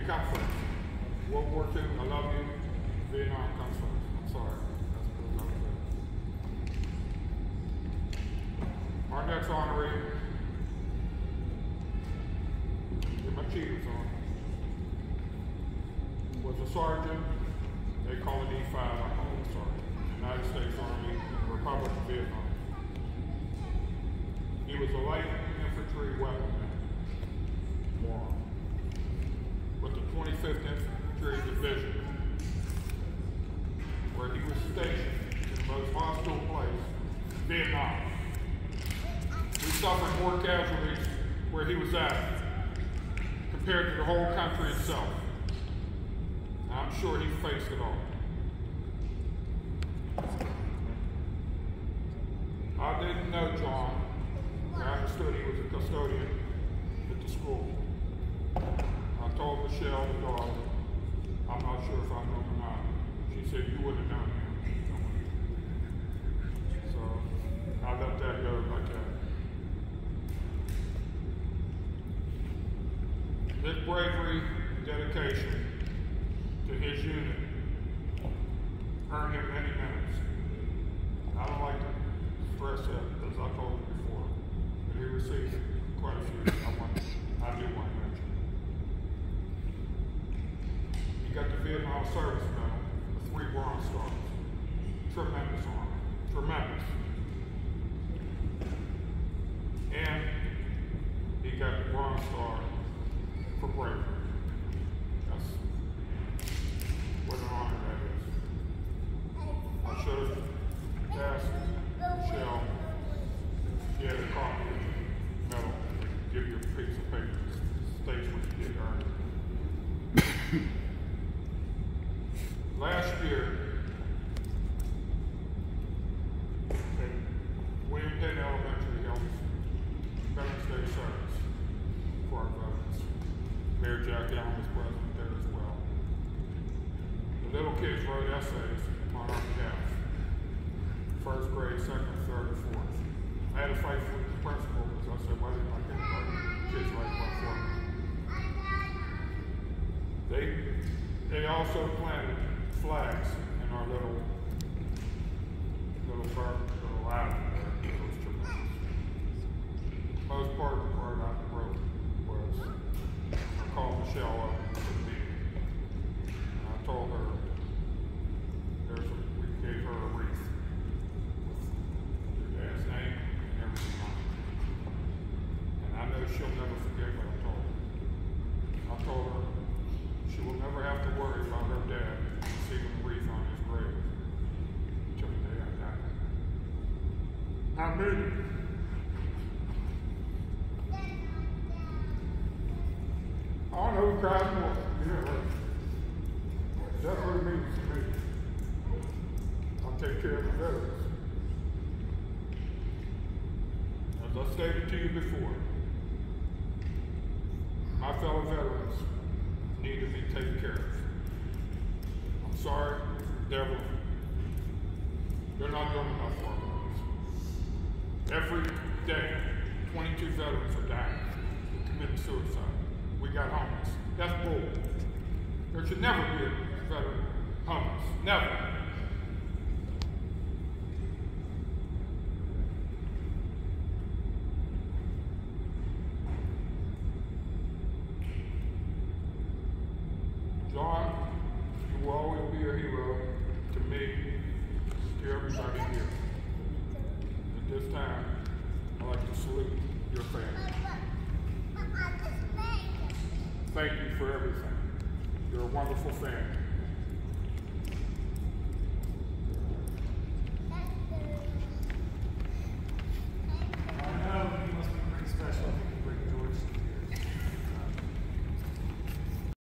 come first. World War II, I love you. Vietnam comes first. I'm sorry. That's what I was saying. Our next honoree, get my cheaters on, was a sergeant. They call it E5, I call it sergeant. United States Army, Republic of Vietnam. He was a light infantry weaponman, with the 25th Infantry Division, where he was stationed in the most hostile place, Vietnam. He suffered more casualties where he was at compared to the whole country itself. I'm sure he faced it all. I didn't know John. I understood he was a custodian at the school. I told Michelle, the daughter, I'm not sure if I know him or not. She said, you wouldn't have known him. So I let that go like that. His bravery and dedication to his unit earned him many minutes. I don't like to stress that, as I told him before, but he received quite a few I do want to mention. He got the Vietnam Service Medal with 3 Bronze Stars. Tremendous honor. Tremendous. And he got the Bronze Star for bravery. That's what an honor that is. I should have asked Michelle if she had a copy of the medal, give you a piece of paper that states what you did earn. Last year, at William Penn Elementary held Veterans Day service for our veterans. Mayor Jack Allen was present there as well. The little kids wrote essays on our behalf. First grade, second, third, and fourth. I had to fight for the principal because I said, why didn't my kids write one for me? They also planted flags in our little island there. It was tremendous. Most part of the part I wrote was, I called Michelle up to the meeting. And I told her, we gave her a wreath with your dad's name and everything on it. And I know she'll never forget what I told her. I told her she will never have to worry about her dad receiving a wreath on his grave until the day I die. How many? I don't know who cries more. Yeah, that's what it means to me. I'll take care of the veterans. As I stated to you before, my fellow veterans need to be taken care of. I'm sorry, devil, they're not doing enough for our veterans. Every day, 22 veterans are dying and committing suicide. We got homeless. That's bull. There should never be a veteran homeless. Never. John, you will always be a hero to me, to everybody here. At this time, I'd like to salute your family. Thank you for everything. You're a wonderful family.